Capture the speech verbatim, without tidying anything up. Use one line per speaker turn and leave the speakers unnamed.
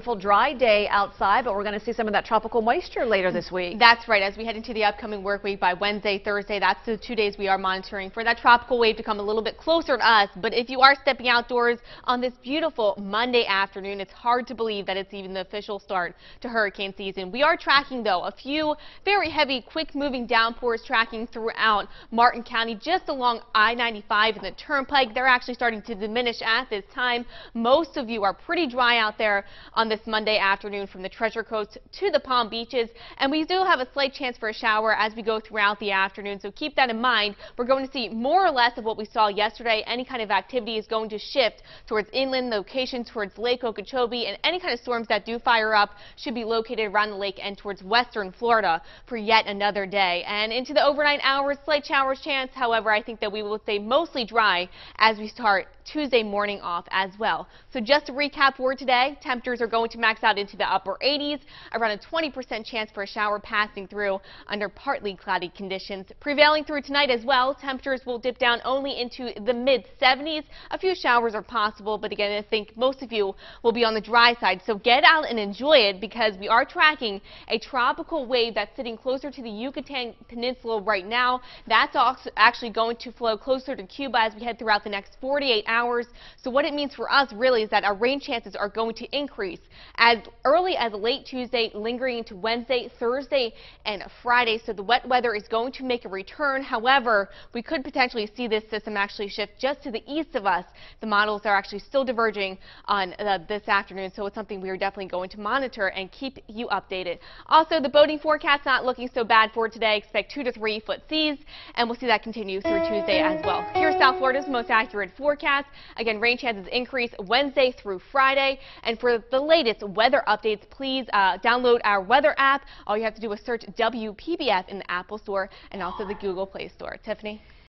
beautiful dry day outside, but we're going to see some of that tropical moisture later this week.
That's right. As we head into the upcoming work week by Wednesday, Thursday, that's the two days we are monitoring for that tropical wave to come a little bit closer to us. But if you are stepping outdoors on this beautiful Monday afternoon, it's hard to believe that it's even the official start to hurricane season. We are tracking, though, a few very heavy, quick-moving downpours tracking throughout Martin County, just along I ninety-five and the Turnpike. They're actually starting to diminish at this time. Most of you are pretty dry out there on this Monday afternoon from the Treasure Coast to the Palm Beaches, and we do have a slight chance for a shower as we go throughout the afternoon, so keep that in mind. We're going to see more or less of what we saw yesterday. Any kind of activity is going to shift towards inland locations, towards Lake Okeechobee, and any kind of storms that do fire up should be located around the lake and towards western Florida for yet another day. And into the overnight hours, slight showers chance. However, I think that we will stay mostly dry as we start Tuesday morning off as well. So just to recap for today, temperatures are going to max out into the upper eighties, around a twenty percent chance for a shower passing through under partly cloudy conditions. Prevailing through tonight as well, temperatures will dip down only into the mid seventies. A few showers are possible, but again, I think most of you will be on the dry side. So get out and enjoy it, because we are tracking a tropical wave that's sitting closer to the Yucatan Peninsula right now. That's also actually going to flow closer to Cuba as we head throughout the next forty-eight hours. So what it means for us really is that our rain chances are going to increase as early as late Tuesday, lingering into Wednesday, Thursday, and Friday. So the wet weather is going to make a return. However, we could potentially see this system actually shift just to the east of us. The models are actually still diverging on uh, this afternoon, so it's something we are definitely going to monitor and keep you updated. Also, the boating forecast not looking so bad for today. Expect two to three foot seas, and we'll see that continue through Tuesday as well. Here's South Florida's most accurate forecast. Again, rain chances increase Wednesday through Friday. And for the latest weather updates, please uh, download our weather app. All you have to do is search W P B F in the Apple Store and also the Google Play Store. Tiffany?